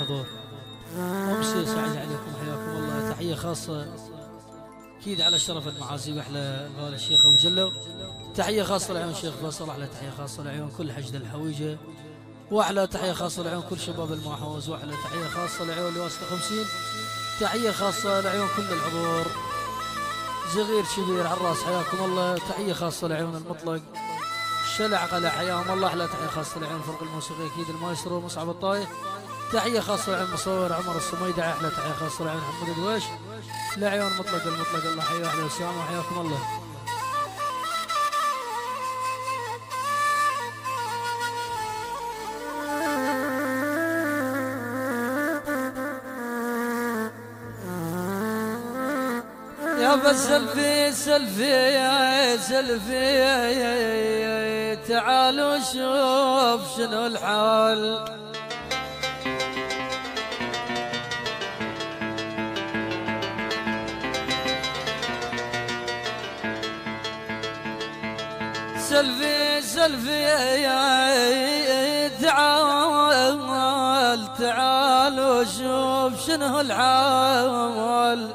الحضور. أمسي سعيد عليكم، حياكم الله. تحية خاصة أكيد على شرف المعازيم، أحلى غالي الشيخ أبو جلو. تحية خاصة لعيون الشيخ فيصل، أحلى تحية خاصة لعيون كل حشد الحويجة، وأحلى تحية خاصة لعيون كل شباب المحوز، وأحلى تحية خاصة لعيون لواسطة 50. تحية خاصة لعيون كل الحضور، صغير كبير على الراس، حياكم الله. تحية خاصة لعيون المطلق، شلع قلع، حياهم الله. أحلى تحية خاصة لعيون الفرق الموسيقي أكيد المايسترو مصعب الطايح. تحية خاصة لعيون المصور عمر الصميدعي، أحلى تحية خاصة لعيون حمود الدويش، لعيون مطلق المطلق، الله حيا أحلى وسام، وحياكم الله. يا بس سلفي سلفي يا سلفي تعالوا شوف شنو الحال. سلفي سلفي يا تعالوا شوف شنو الحال.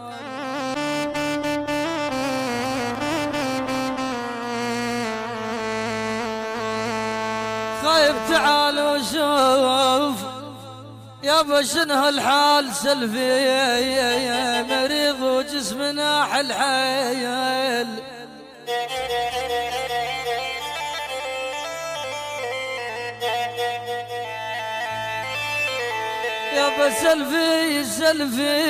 خايف تعالوا شوف يابا شنو الحال. سلفي مريض وجسمنا حل يابا سلفي سلفي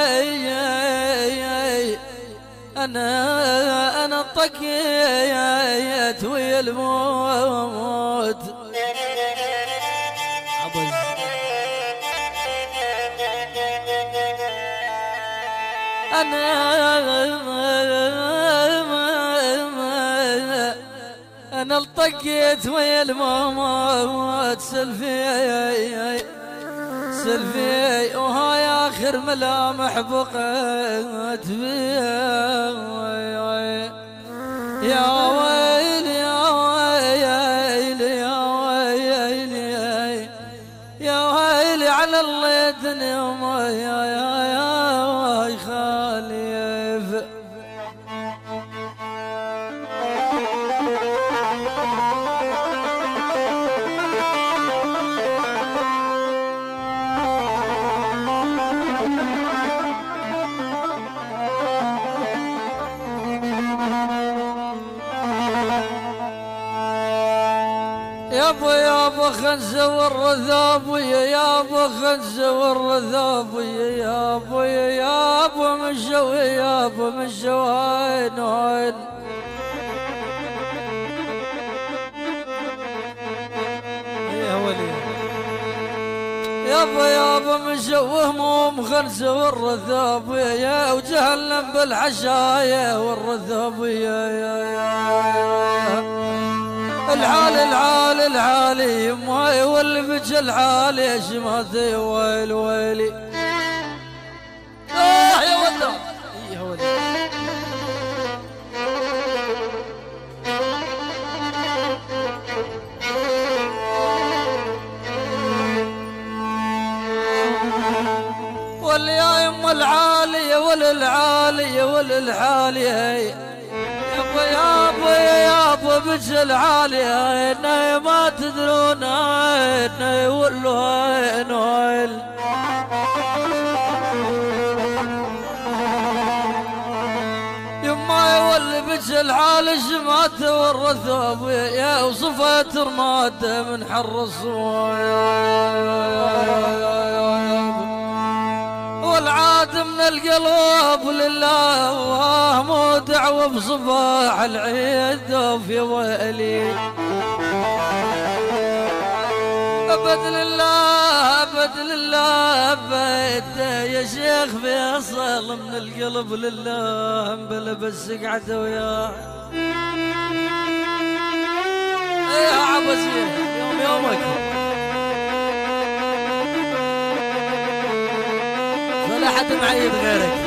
أنا طقيت ويا الموت. أنا الطقيت ويا الموت. سلفي سلفي وهاي آخر ملامح بقيت فيها. يا ويل يا ويل يا ويل يا ويل على الله الدنيا ما يا خالف. يابا يابا خنزة والرذاب يابا خنزة والرذاب يابا يابا مشوا يابا مشوا وين وين. يا ولي يابا يابا مشوا هموم خنزة والرذاب يا وجهنم بالحشايا والرذاب يا العالي العالي العالي يماي والبج العالي يا شماتي ويل ويلي. يا ولد يا ولد واللي يا يم العالي ولا العالي ولا العالي. يابا يابا يابا بج العالي انه ما تدرون انه يولوا وين. يما يولي بج العالي شماته والرثوب يا وصفت رماده من حر والعاد من القلب لله مو دعوة بصباح العيد وفي ويلي. أبد لله أبد لله أبد يا شيخ فيصل من القلب لله بلا بس قعد وياه. يا عبسي يوم يومك ولا حد معيد غيرك.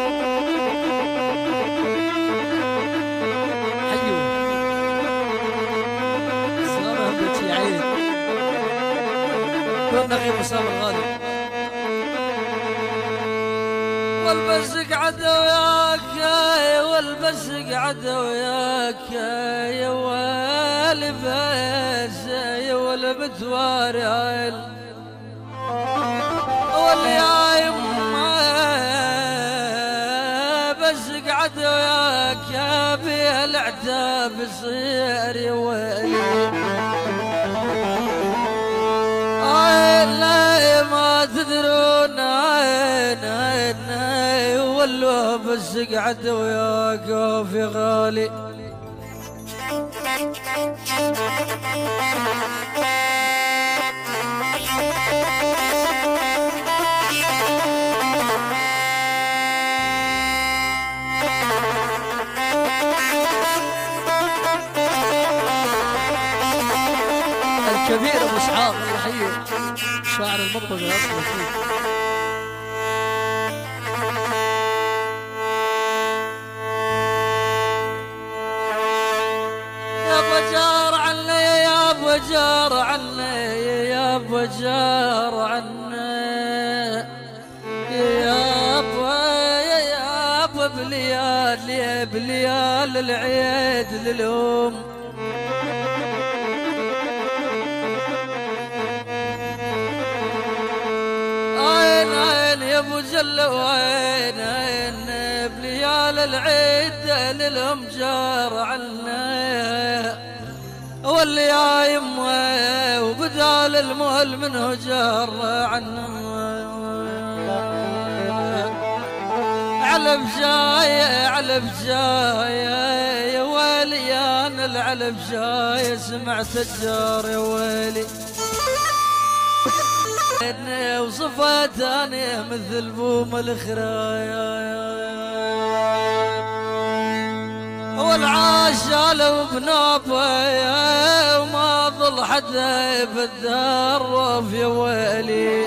حيو والبس قعد وياك والبس قعد وياك يا والبس يا والبتواري واللي يما بس قعد وياك يا بيه العتاب يصير يا ويلي لا ما تدرون والله بس قعد وياك في غالي الكبير ابو اسحاق الله يحييه شاعر المنطقه اصلا جار عني يا ابو جار عني يا ابو بليال العيد للام عين يا ابو جل وعين بليال العيد للام جار عني واللي يا يمه وبدال المهل منه جار عنه علب جاي علب جاي يا ويلي انا العلب جاي سمعت الجار يا ويلي وصفت انا مثل بوم الخرايا والعاشال وبنابه وما ظل حدا في الدار يا ويلي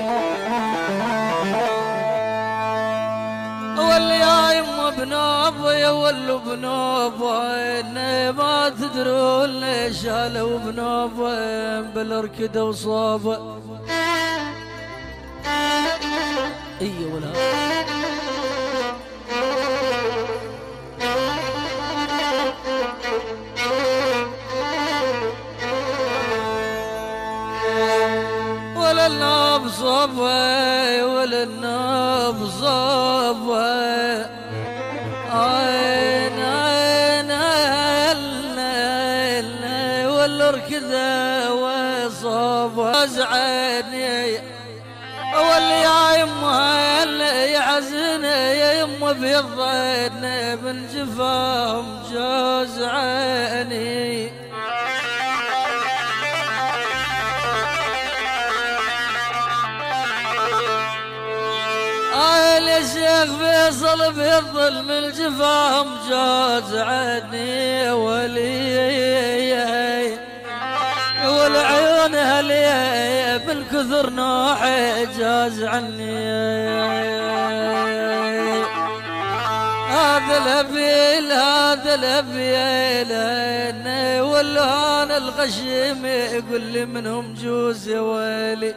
واللي يا يما بنابه يا ولو بنابه ما تدرون ليش شالوا بنابه بالاركده وصابه اي ولا الناب صبي ولا الناب صبي عين والركذا وصبي ازعجني واللي يا يما اللي يحزن يا يما بيضن من جفاهم جوز عيني الشيخ فيصل بيظل من جفاهم جوز عني ولي والعيون هلي بالكثر نوح جاز عني هذا الابيل هذا الابيل واللهان الغشيم يقول لي منهم جوز يا ويلي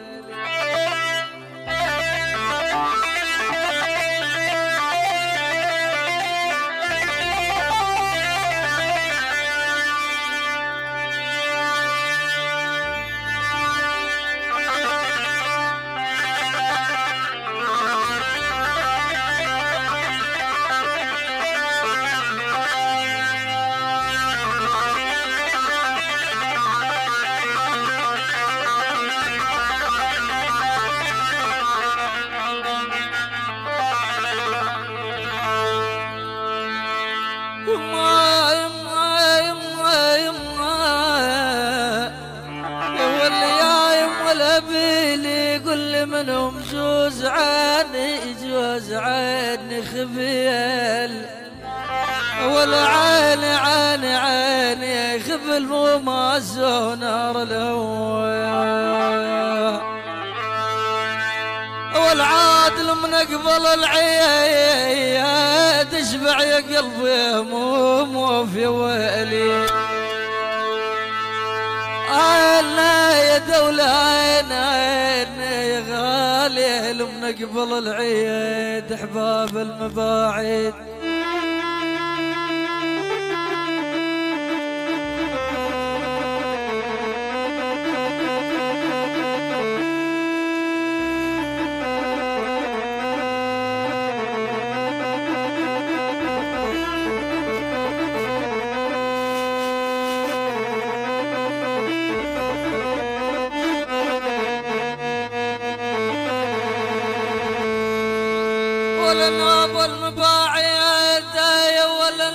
منهم جوز عيني خبيل والعين عيني خبل مو ماسو نار الهوى والعادل من قبل العيد تشبع يا قلبي مو في ويلي لا يا دولة عين يا غالي ليل من قبل العيد احباب المباعد ولا الناب والمباعد يا ولا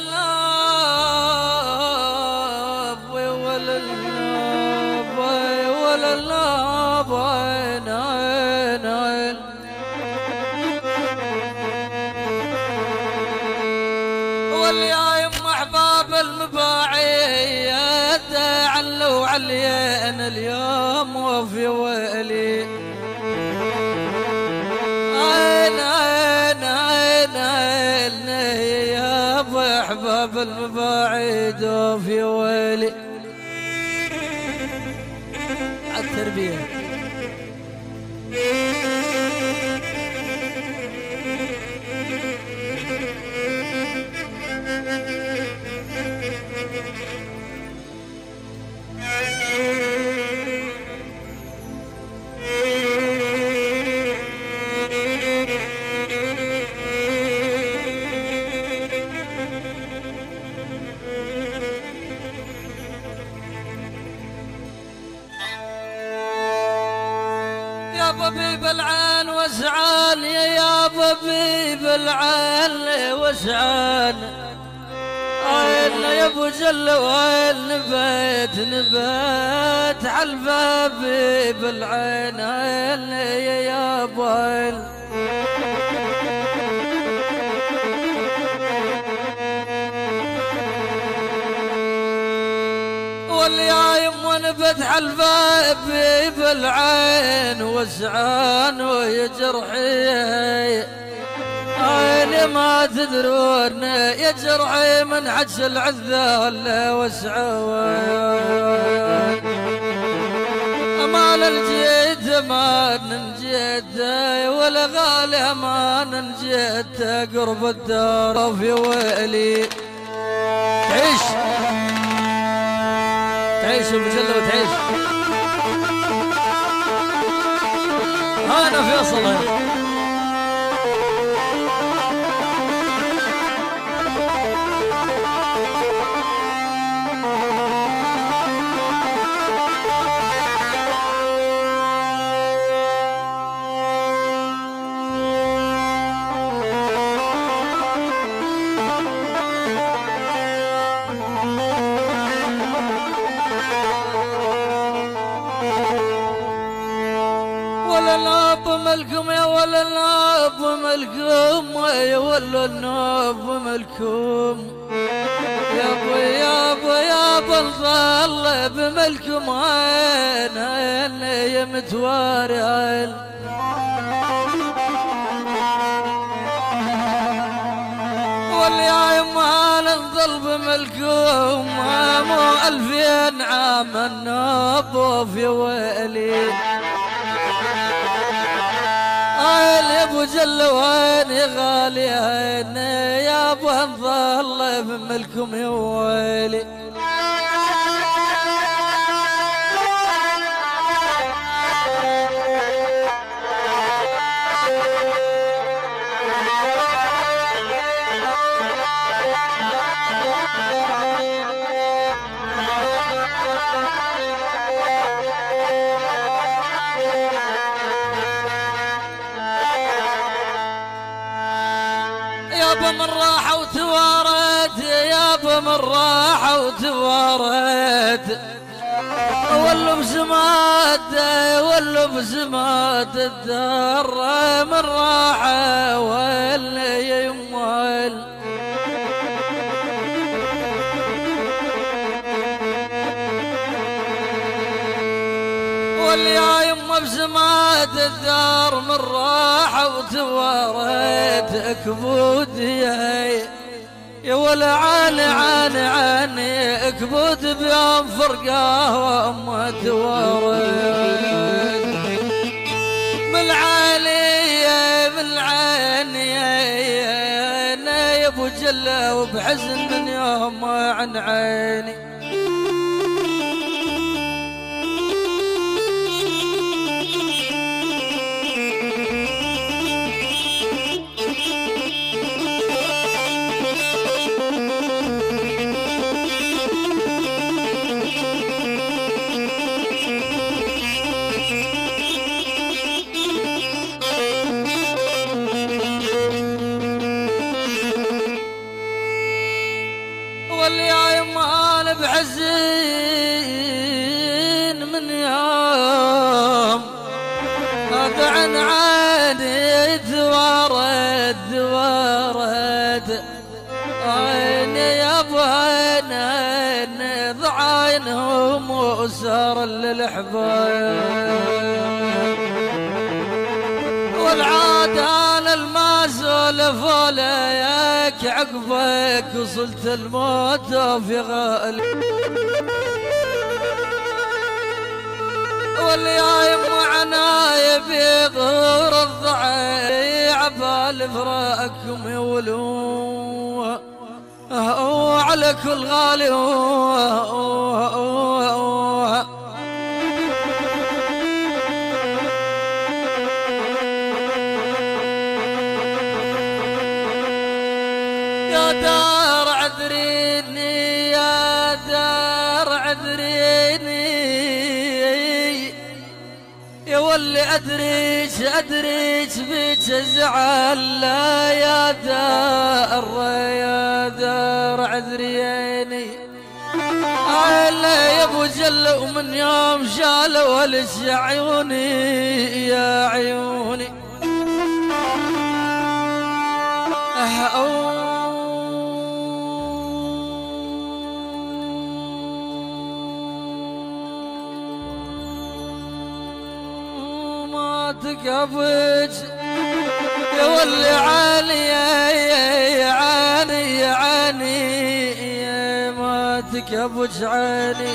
الناب ولا الناب ولا الناب عين واللي يم احباب المباعد علوا علينا اليوم وفي ويلي يا ابو احباب المباعد وفي ويلي عالتربيه يا ببيب العين وسعان يا ببيب العين وسعان عين يا ابو جل وين نبات حلفه بيب العين عين يا ابو واللي يم نبت حلفه بيب العين وسعان ويا جرحي عيني ما تدرون يا جرحي من حج العذال وسعان امال الجيد ما ننجيت ولا غالي ما ننجيت قرب الدار في ويلي تعيش تعيش ابو جله وتعيش انا فيصل ولا الناب ملكم يا ولا الناب ملكم يا ولا الناب ملكم يا ابو يا ابو يا ابو نظل بملكم عين يا متواري عين واللي يا يما نظل بملكم مو 2000 عام الناب في ويلي يا ابو جل وين يا غالي عين يا ابو نظل بملكم يا ويلي يابا من راحة وتوارد يابا من راحة وتوارد والله بسماد والله بسماد الدار من راحة واللي يموال واللي يا يمه بسماد الدار من راحة وتوارد اكبود يا ولا عاني اكبود بيوم فرقاه وامه توارد من العالي من العين يا ابو جله وبحزن من يوم عن عيني بعزين من يوم هذا عن عيني ثوارد عيني يا بوين ضعينهم وسار للحبايب والعادة المازول فوليك عقبك وصلت الموت في غالي واللي عناي بظهور الضعيع بالفراقكم يولوه وعلى كل غالي يا دار عذريني يا دار عذريني يا واللي أدريج بيك زعل لا يا دار عذريني يا ابو جل ومن يوم شالوا ولش يا عيوني يا عيوني تقبج يا واللي عالي عاني ما تقبج عيني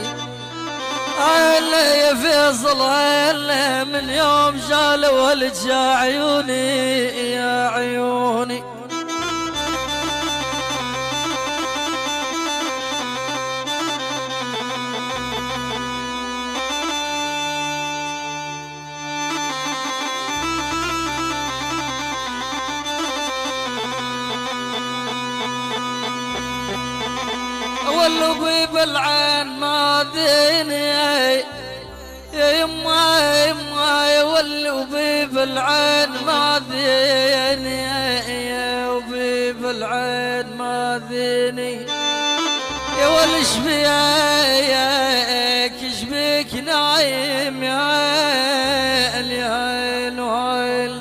يا فيصل من يوم شالوا ولد يا عيوني يا عيوني واللبي بالعين ما ديني يا يما واللبي بالعين ما ديني يا وبي بالعين ما ديني يا ولش بيك شبيك نايم يا عيل وعيل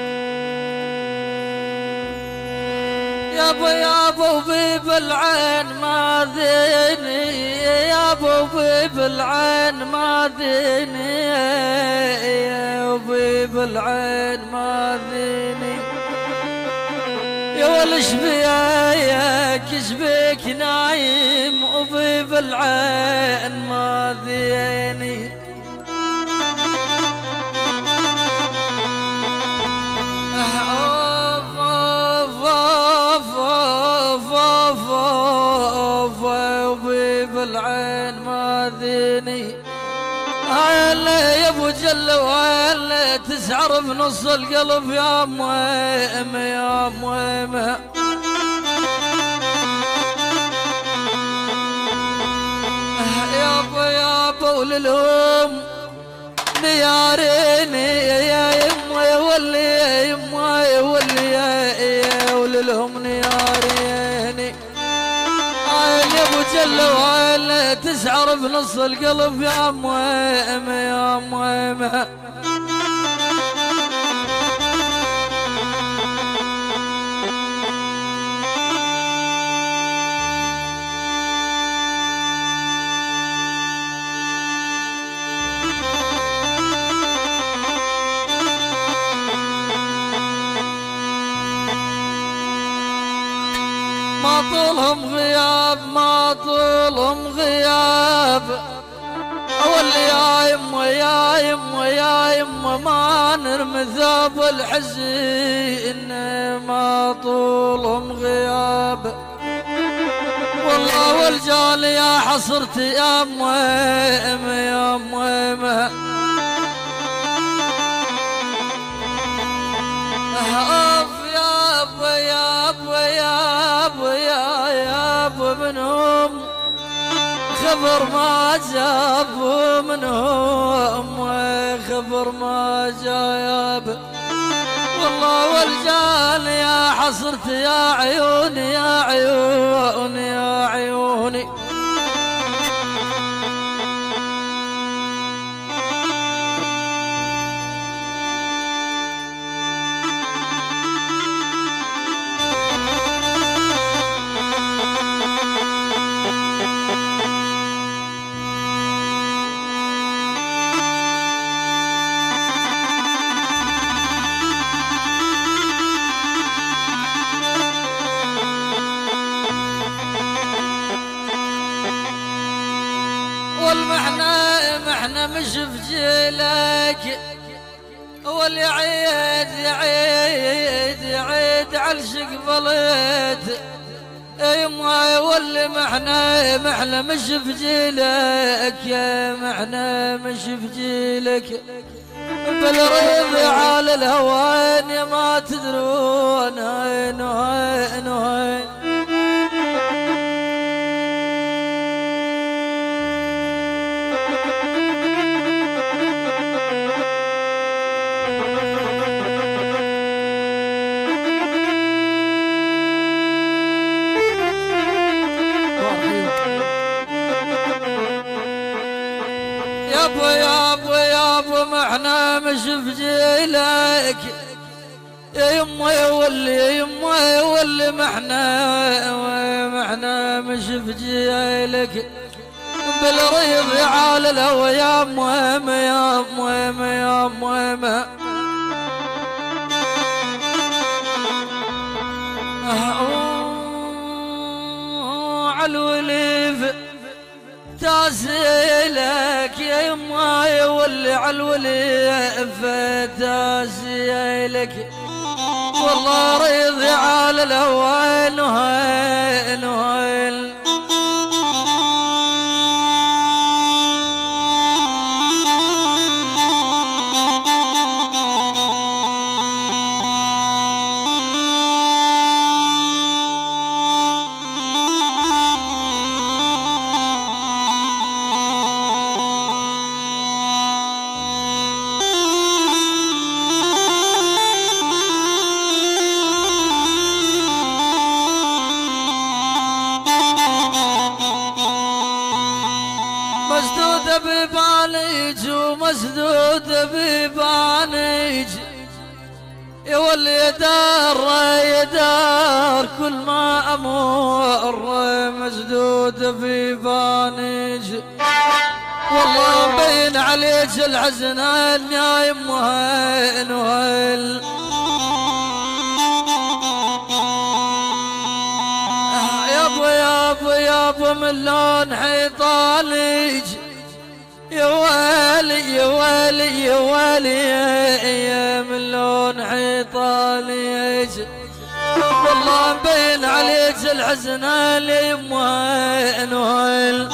يابا وبيب العين ما ذيني يا ابو بالعين ما ذيني يا ابو بالعين ما ذيني يا ولش بياك شبيك نايم ابي بالعين ما ذيني بالعين ما ذيني هلا يا ابو جل وهلا تسعر بنص القلب يا مويمه يا مويمه يابا وللهم نياريني يا يما ولي يا يما ولي يا وللهم نياريني يا ابو جل وهلا تسعر بنص القلب يا مويمه يا مويمه ما طولهم غياب ما طولهم غياب واللي يا يما يا يما يا يما ما نرمي ثوب الحزين ما طولهم غياب والله والجال يا حصرتي يا مويمه يا مويمه يابا منهم خبر ما جاب منهم خبر ما جاب والله والجال يا حصرت يا عيوني يا عيوني يا عيوني والمحنة مش في جيلك واللي عيد عالشق بليت يما واللي محنة مش في جيلك يا محنة مش في جيلك بالرضي على الهوان يا ما تدرون هين هين هين يابا محنا مش في جيلك يا يما يا يما يا محنا مش في جيلك بالريض على الهوى يا مويمه يا مويمه يا مويمه عالوليف تاسيلك يا يما يا ولي عالوليف تاسيلك والله ريضي على الهوى نهيل نهيل مسدود ببانيج ومسدود ببانيج يا ولي يدار كل ما امر مسدود في بانج، والله مبين عليك الحزن يا يمه نويل. يابا من لون حيطانج، يا ويلي يا ويلي يا ويلي يا من لون حيطانج، والله مبين عليك الحزن اللي يمه نويل.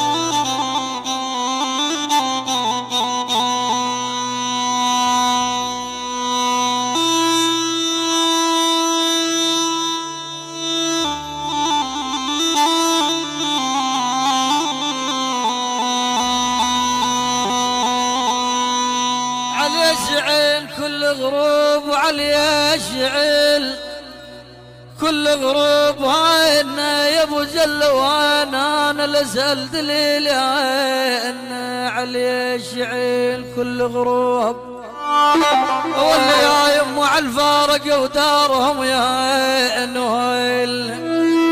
يشعل كل غروب وعليه يشعل كل غروب، هاينا يا ابو جل وانا لسال دليل هاينا عليه يشعل كل غروب، واللي يا يمو على الفارق ودارهم يا نهيل.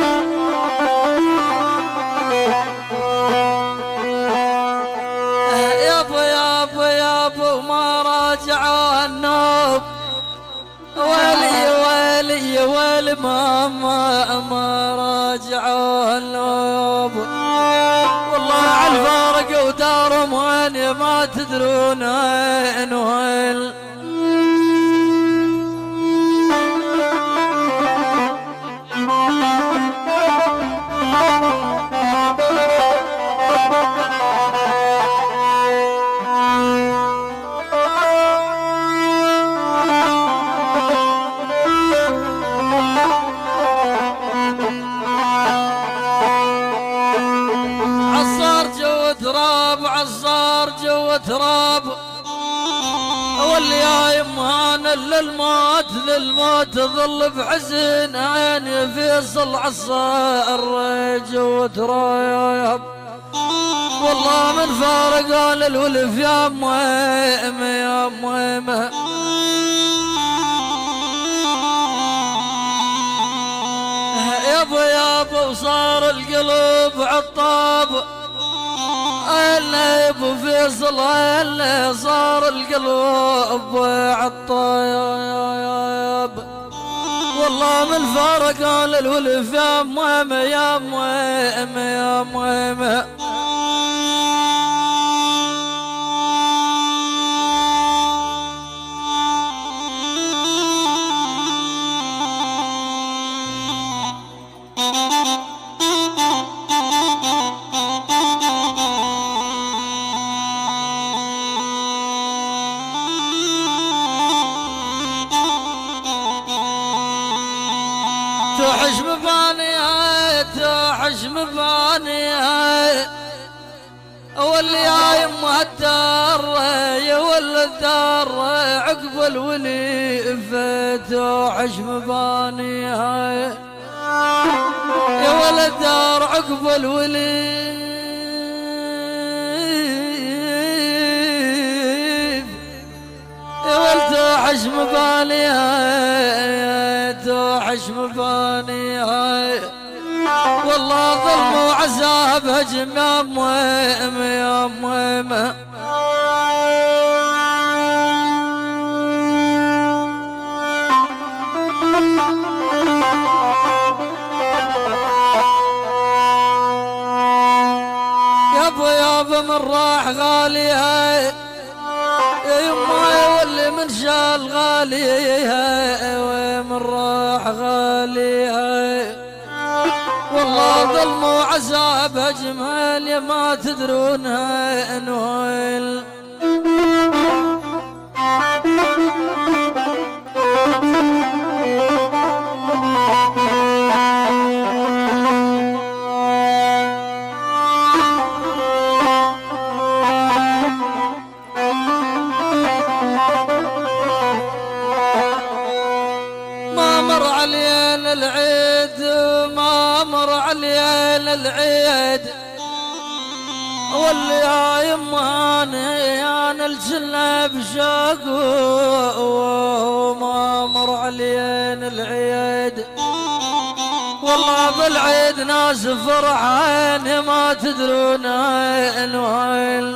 وما راجعوا النوب، ويلي ويلي ما راجعوا النوب، والله على الفارق ودارهم وين ما تدرون وين. عصار جو تراب، واللي يا يمان للموت ظل بحزن عيني فيصل عصار جو تراب، والله من فارق للولف يا مهم يا مهم. يابا وصار القلب عطاب، اللي ابو فيصل اللي صار القلب عطايب، والله من فارق للولف يا مهم يا مهم يا مهم. توحش مبانيها توحش مبانيها، واللي يا يمه الدار يا ولد الدار عقب الوليف توحش مبانيها، يا ولد الدار عقب الوليف، يا ولد توحش مبانيها توحش مبانيها، والله ظلم وعذاب هجم يا مهم يا مهم. يابا من راح غاليها يا يما، واللي من شال غاليها ومن راح غاليها، والله ظلم وعذاب اجمل يا ما تدرونها انويل. العيد واللي يا يما انا الجنة بشاق وما مر علي العيد والله بالعيد ناس فرحان ما تدرون وين.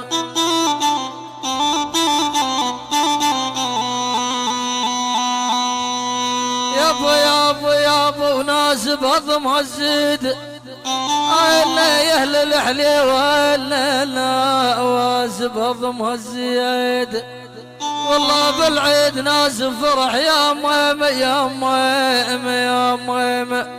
يابا يابا يابا وناس بهضم هالزيد انا يا اهل الحلي ولا واسب هضم هالزيد والله بالعيد ناس فرح يا ميم يا ميم يا ميم.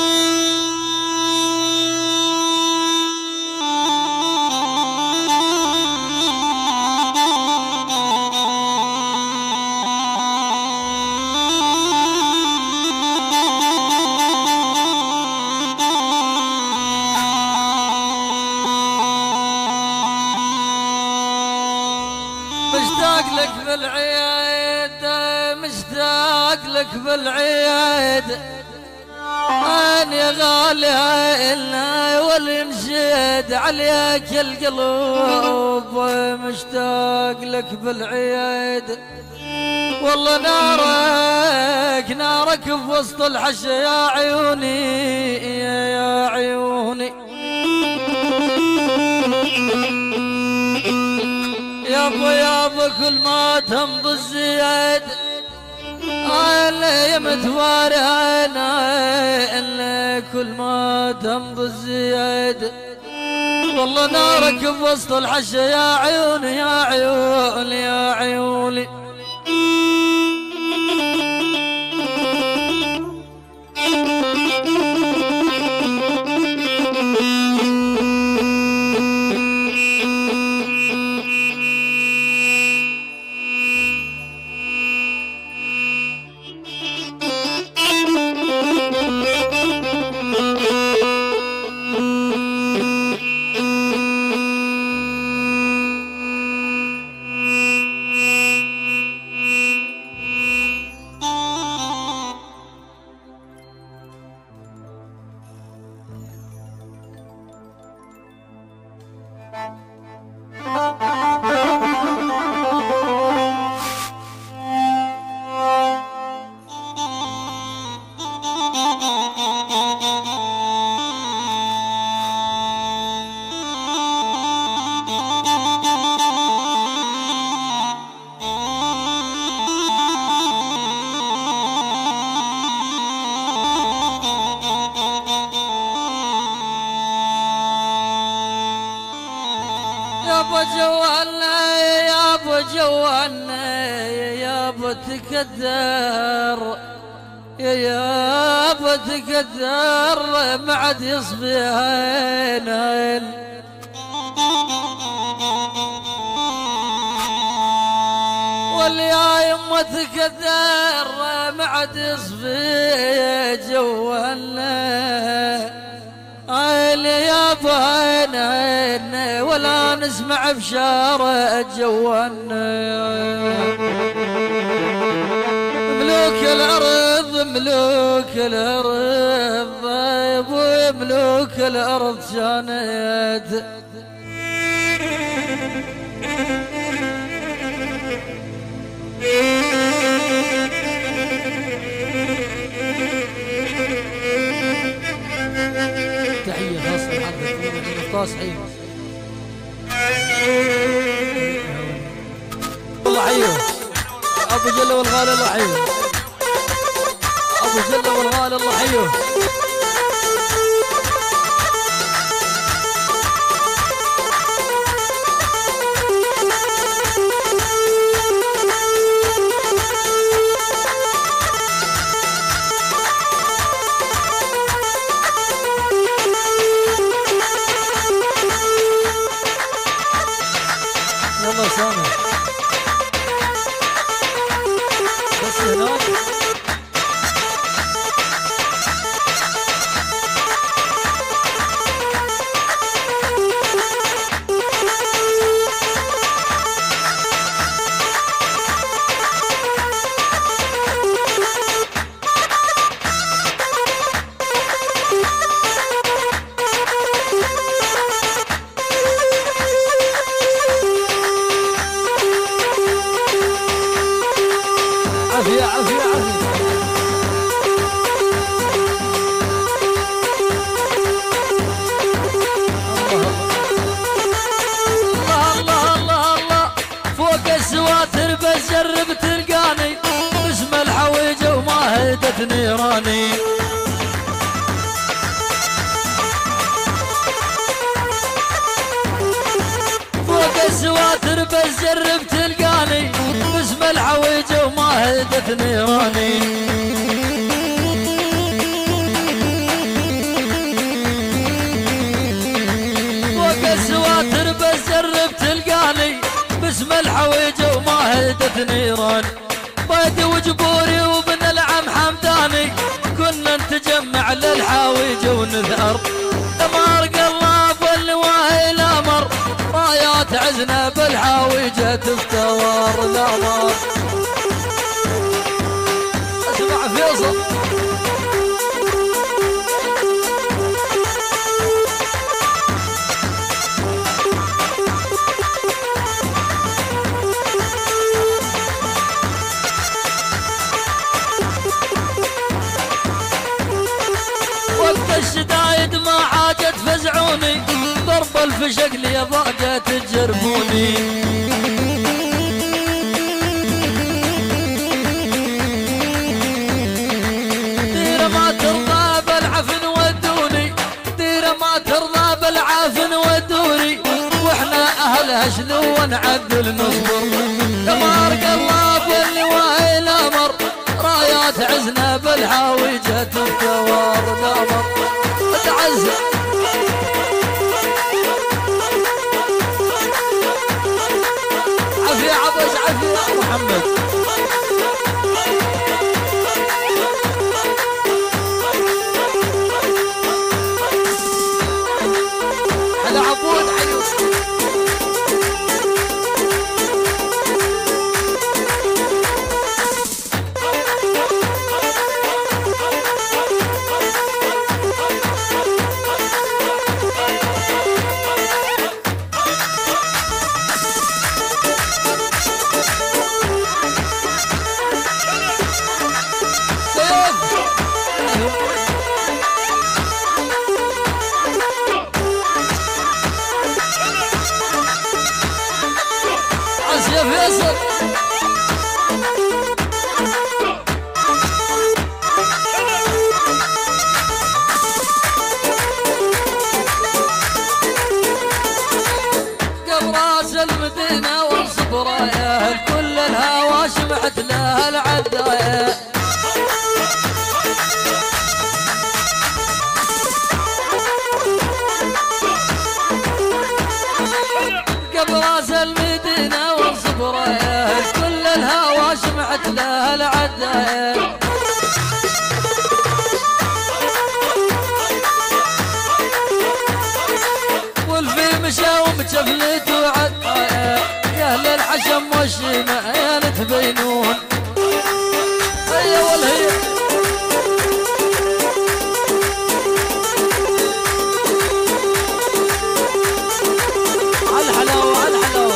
مشتاق لك بالعيد مشتاق لك بالعيد أنا غالي والمشيد عليك القلوب مشتاق لك بالعيد والله نارك نارك في وسط الحشا يا عيوني يا عيوني. يابا يابا كل ما تمضي الزياد انا يا متواري انا كل ما تمضي الزياد والله نارك بوسط الحشا يا عيوني يا عيوني يا عيوني. يابا جوانا يابا جوانا يابا تكدر يابا تكدر ما عاد يصفي هين واللي يا يما تكدر ما عاد يصفي جوانا اللي يابا هين ولا نسمع بشارة جوانا. ملوك الأرض ملوك الأرض وملوك الأرض شانت تحية خاصة لحضرتك من القفطاس حين الله حيه أبو جلة والغالي الله حيه أبو جلة والغالي الله حيه. يلا سامي بس هناك عافية عافية عافية. وايدة نيراني. فوق السواتر بس جرب تلقاني باسم الحويجة وما هدت نيراني. فوق السواتر بس جرب تلقاني باسم الحويجة وما هدت نيراني. بيدي وجبوري وبن العم حمداني كنا نتجمع للحاويجة ونثأر. دمار قلاب واللواهي الامر رايات عزنا بالحاويجة تفتور الامر. اسمع فيصل الشدايد ما عاجت فزعوني ضرب الفشق لي ضاقت تجربوني. ديرة ما ترضى بالعفن ودوني ديرة ما ترضى بالعفن ودوني واحنا اهلها شلو نعدل نصبر. دمار قلاب واللواهي الامر رايات عزنا بالحاويجة تفتور الامر. تعزل عافية عبس عافية محمد. هلا عبود عيوب يا فيصل. قبراس المدينة وانصب رايه كل الهوى شمعت لها العدايه. قبراس المدينة وانصب رايه كل الهوى شمعت لها العدايه. والفي مشى ومجفلت وعدايه يا اهل الحشم والشمع يا تبينون. هيا والهي الحلاوة الحلاوة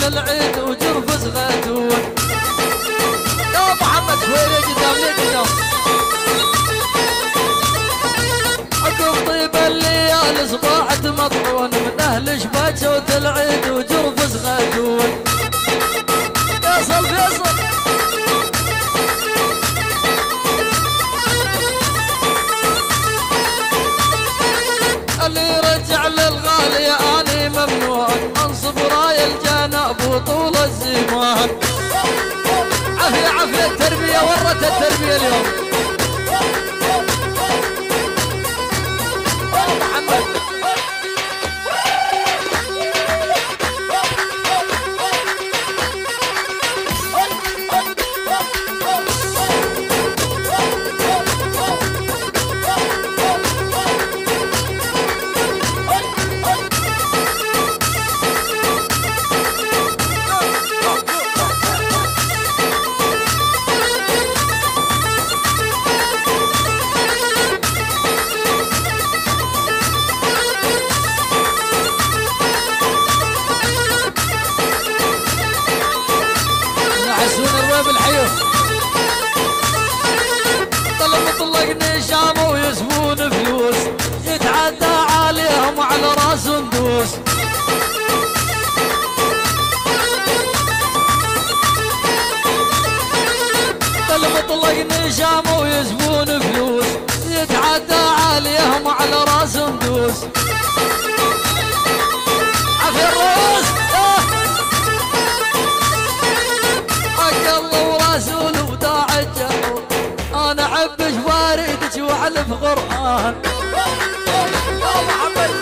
العيد وجرفز غاتون. يا محمد شوي قدام لي قدام. عقب طيب الليالي صباحت مطعون من اهل شباك صوت العيد وجرفز غاتون. فيصل فيصل اللي رجع للغالي اني ممنوع انصب راي الجناب وطول الزمان. عافية عافية التربية ورت التربية اليوم. محمد ويسمون فلوس يتعدى عليهم على راس ندوس. المطلق نشام ويسمون فلوس يتعدى عليهم على راس ندوس. عفي الرؤوس حق الله ورسوله وداع الجو. انا عبش واردك وعلف قرآن. يا محمد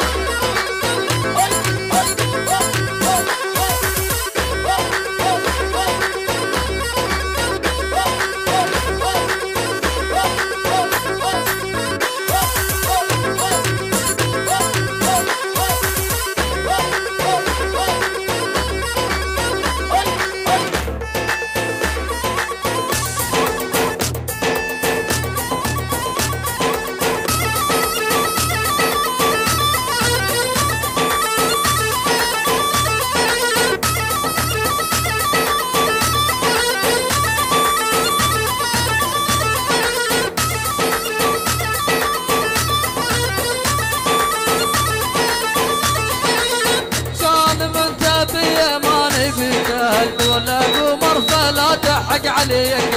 ولا قمر فلا تحق عليك.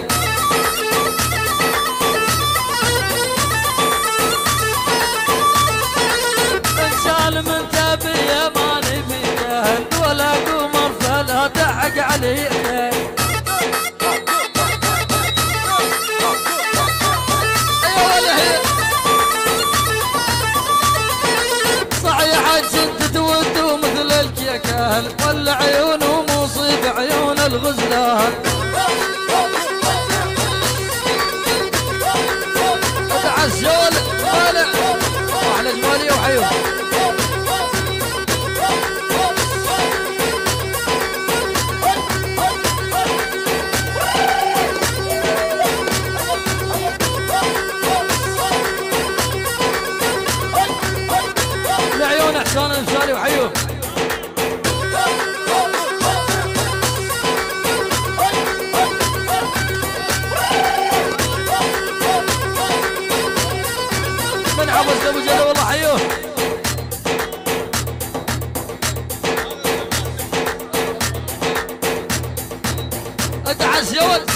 انشال من تبي ما نبيك ولا قمر فلا تحق عليك. صحيح انت تود مثل الكيكال ولا عيونه مصيب عيون الغزلان. ادعى الشول طالع واحلى جمالي وحيوه. العيون احسان المشاري وحيوه. من عبس ابو جلال والله حيوه. ادعس يا ولد.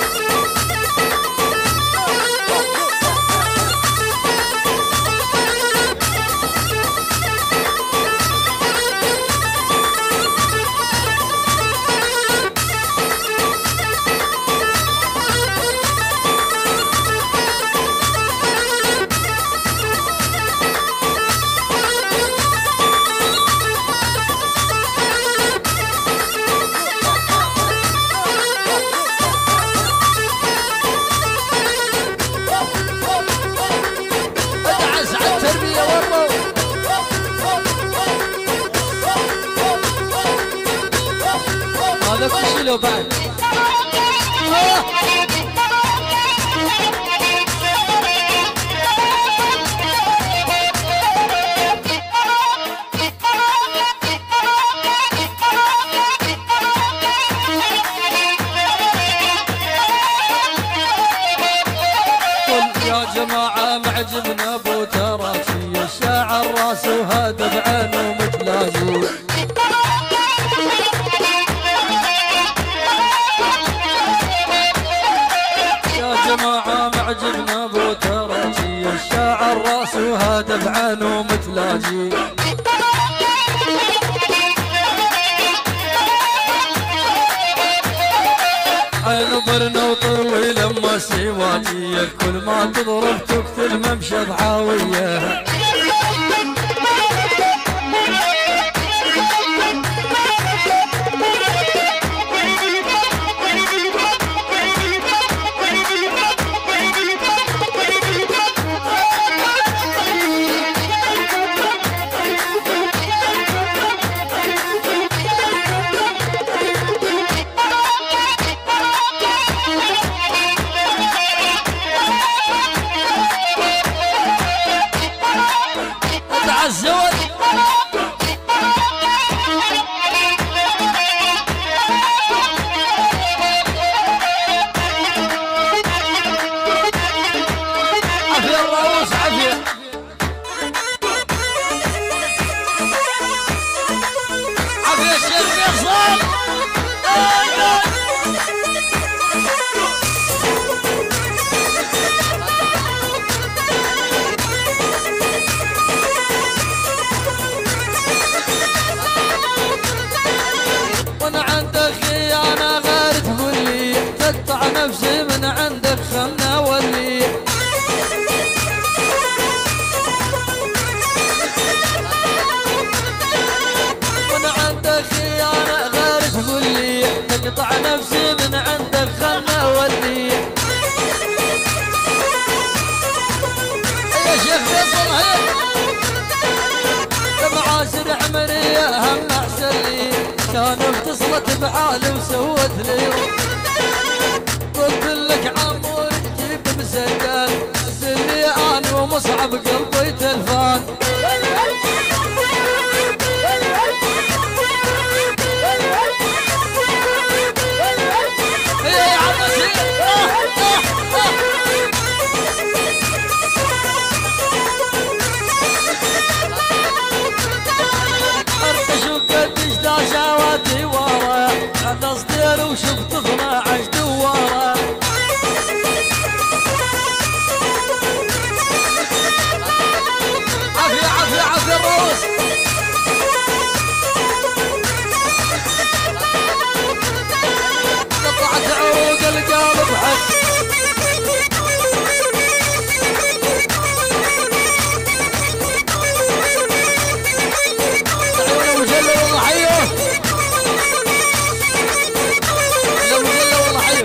هذا كل له بعد. وهذا بعينه متلاجي. يا جماعة معجبنا ابو تراجي، الشاعر راس وهذا بعينه متلاجي. عينه برنه وطويل اما سواجيه، كل ما تضرب تقتل ممشى ضحاويه. نفسي من عندك خلنا ولي. من عندك خيانة غير تقول لي، تقطع نفسي من عندك خلنا ولي. يا شيخ فيصل هيك معاشر عمرية هم احسن لي، كان اتصلت بحالي وسوت لي. قلت لك عمو جيب مسجل، اللي انا ومصعب قلبي تلفان. يا عباسي ارتش وقدش داشاواتي ورا، عند صدير وشفت 12 دواره. عافية عافية عافية الروس. قطعت عروق القلب حق. عيونه مجلة والله حيه. لو مجلة والله حيه.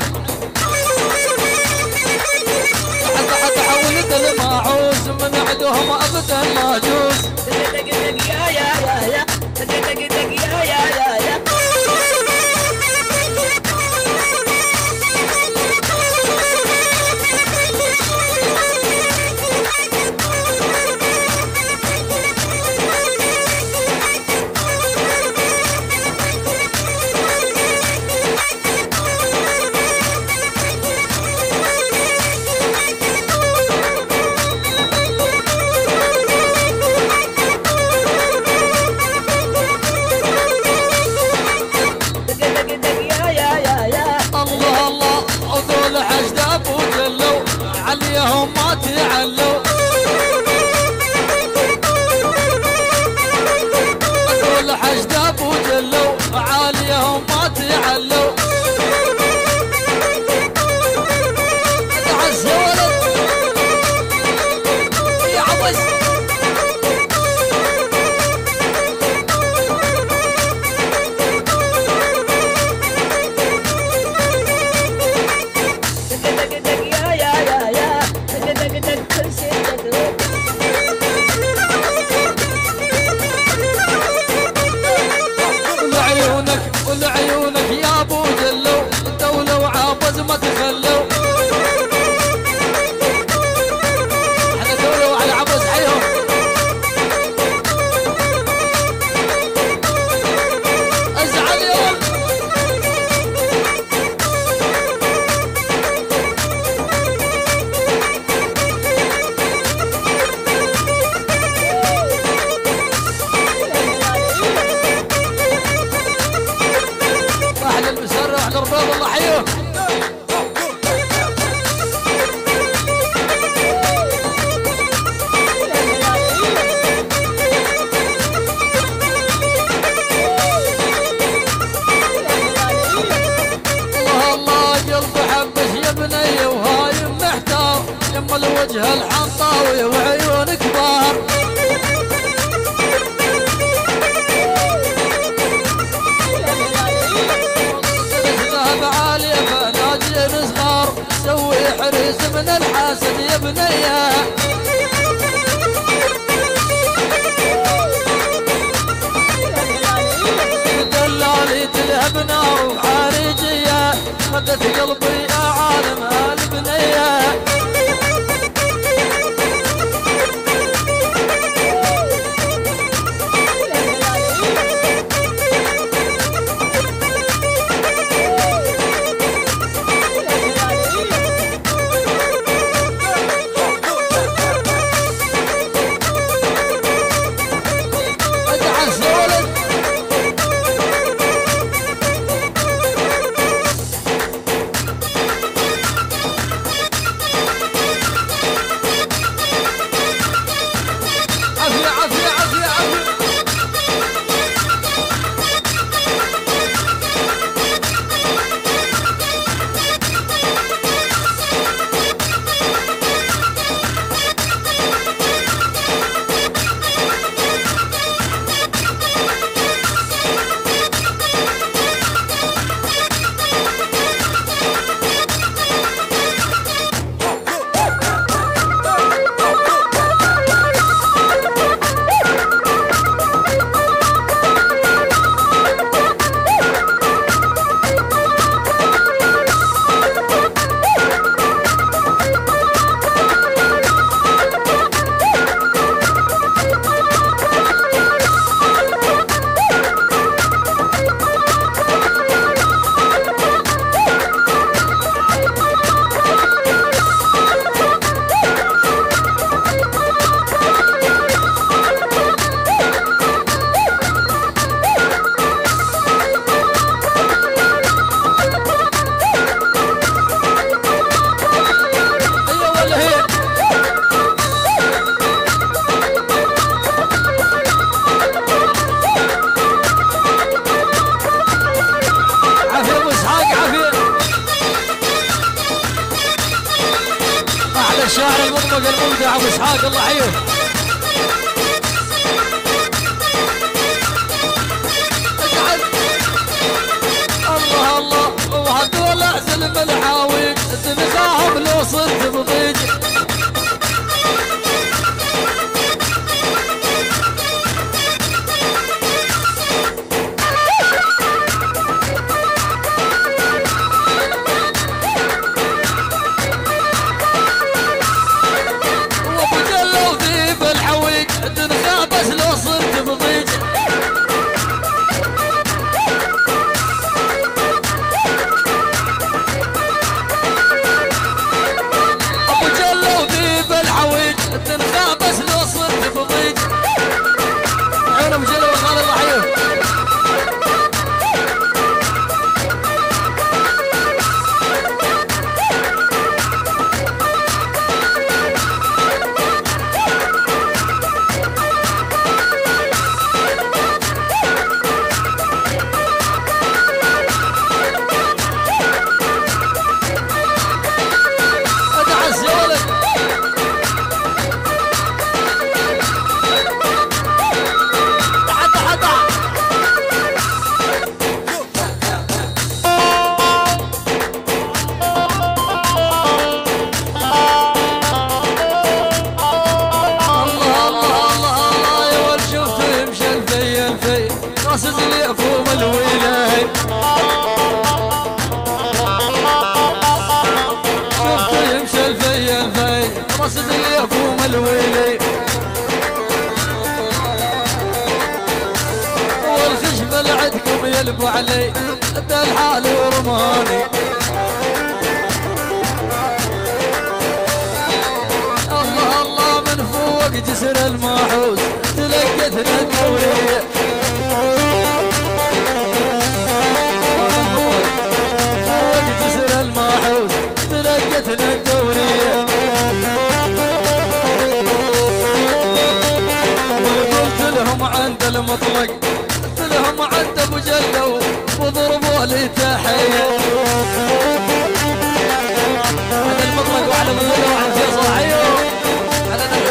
حتى حولت الماعوس من عندهم ابدا ما جوز. يا يا يا يا يا يا يا عليهم ما تعلوا. اقول حجداب وجلوا عليهم ما تعلوا. تعز يا ولد يا عبس. ولعيونك يا ابو جلو، دولة وعابز ما تخلوا. احنا دولة وعلى عبز حيهم. ازعل يا ولد. وجه الحنطاوي وعيون كبار. ذهب عالية فناجين صغار سوي حريز من الحاسد يا بنيه. دلالي تلهب نار وحارجية خدت قلبي يا عالم البنيه. الشاعر المطبق المبدع ابو اسحاق الله يحييه. الله الله وهدول زلم الحاويج تنساهم لو صرت بضيج. قاصد اللي يفوم الولاي شفته يمشي الفي الفي قاصد اللي يفوم الولاي والخشب لعدكم يلبوا علي ادى الحال ورماني الله الله من فوق جسر الماحوس تلقتنا الدورية فوق جسر الماحوس تلقتنا الدورية وقلت لهم عند المطلق قلت لهم عند ابو جلو وضربوا لي تحية هذا المطلق وعلى ابو جلو وعلى فيصل حيو مدد